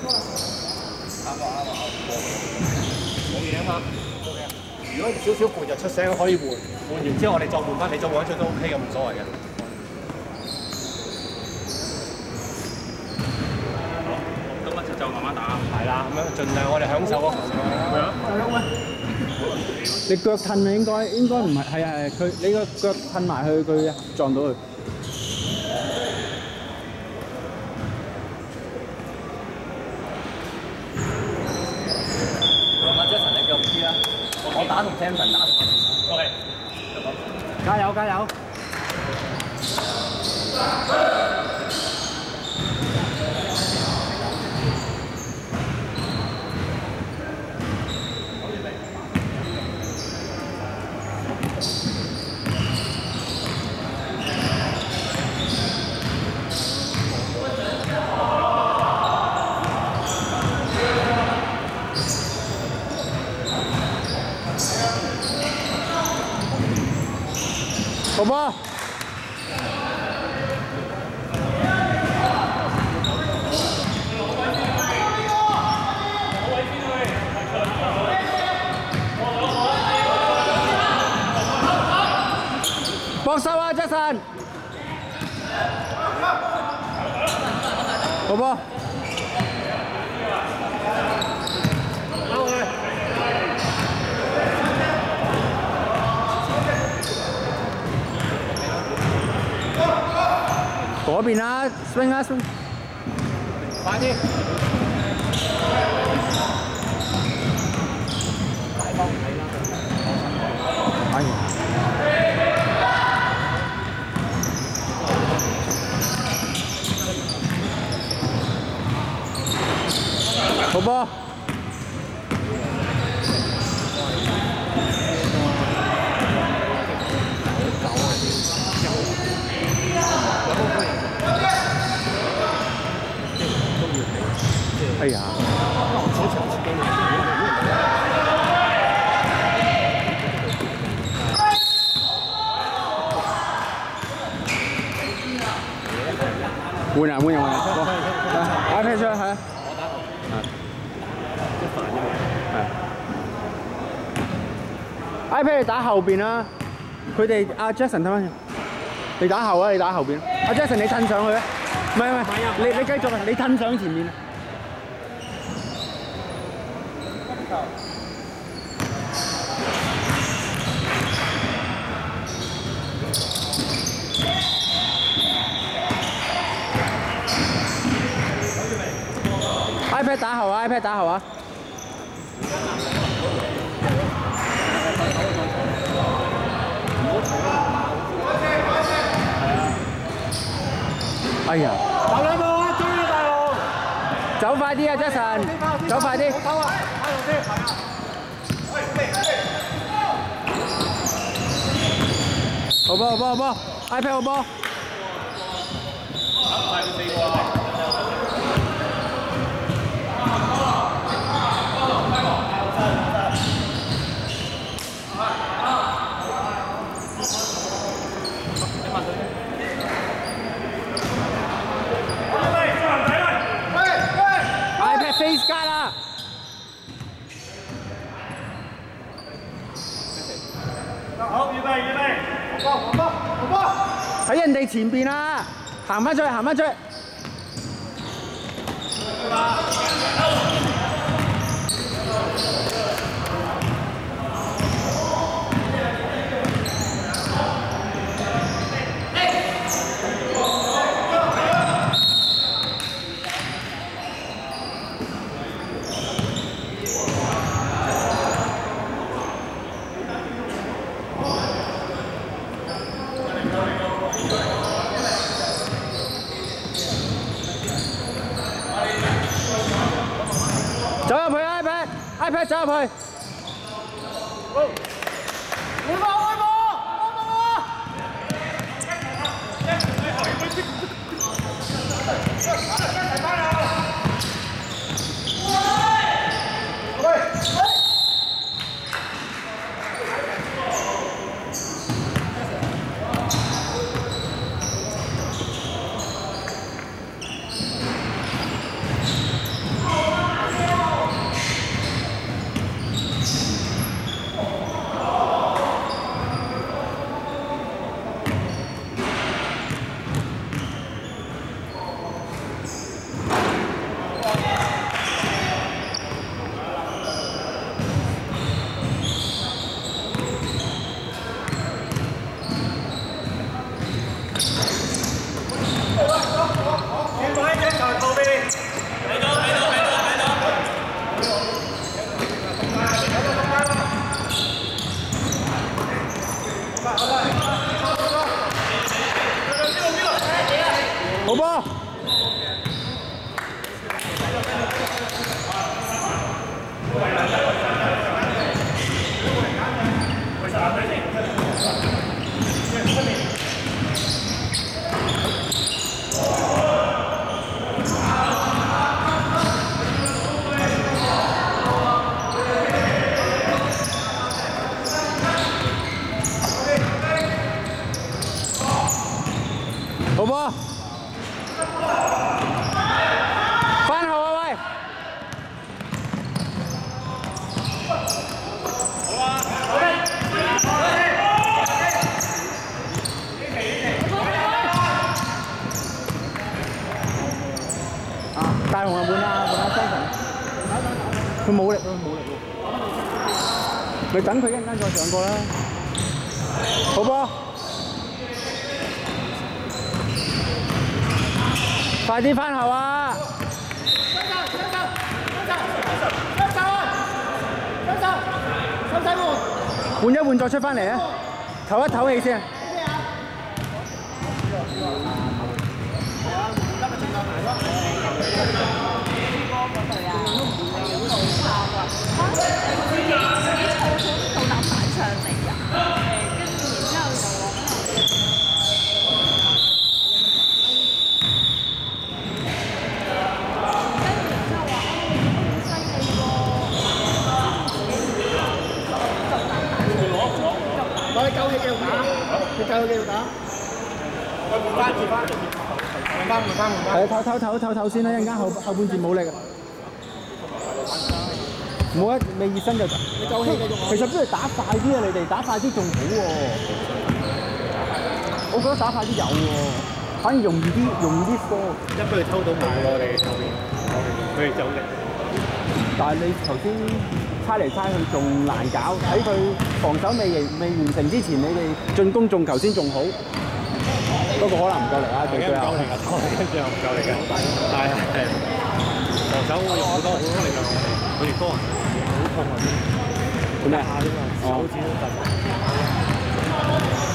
冇嘢啊嘛。如果少少攰就出聲可以換，換完之後我哋再換翻，你再換一出都 OK 嘅，冇所謂嘅。咁啊就慢慢打。係啦，咁樣盡量我哋享受嗰個。係啊。 你腳褪啊，應該唔係，係佢你個腳褪埋去，佢撞到佢。 Jason 你腳唔知啦，我打同 Samson 打。OK。加油加油！ 好不？幫手啊 ，Jason！ 好不？嗰邊啦 ，swing 啦 ，swing！ 快啲！大方睇啦， 哎呀！好波！哎呀！換人，iPad 出係啊。iPad 你打後邊啦，佢哋阿 Jason 睇翻先，你打後啊，你打後邊。阿 Jason 你褪上去啊，唔係，你繼續啊，你褪上前面啊。iPad 打後啊 ，iPad 打後啊。哎呀！ 走兩步啊，追啊大佬！ 走快啲啊 ，Jason！ 走快啲！ 好唞啊，喺度先，係啊！ 好波好波好波 ，iPad 好波。 快啲4個啊！ iPad face guard 啦！ 好，預備，好波！ 喺人哋前邊啊，行翻出去，行翻出去。走入去 iPad 走入去。 開波！ 好波！好波！翻後啊喂！大雄啊，換下雙神，佢冇力咯，冇力喎。你等佢一陣間再上過啦。好波！快啲翻後啊！換一換再出翻嚟啊！唞一唞氣先。 我哋夠氣繼續打，你夠氣繼續打。換翻。 係唞先啦，一陣間後半節冇力啊！冇一未熱身就。你夠氣繼續。其實不如打快啲啊！你哋打快啲仲好喎。我覺得打快啲有喎，反而容易啲科。 一俾佢偷到冇咯，我哋後面，佢哋走力。 但係你頭先猜嚟猜去仲難搞，喺佢防守未完成之前，你哋進攻中球先仲好。不過可能唔夠力啊，最後。 唔夠力啊！跟住又唔夠力嘅，但係防守會用好多力量，佢哋多人好痛啊！ 做咩？ 手指都震。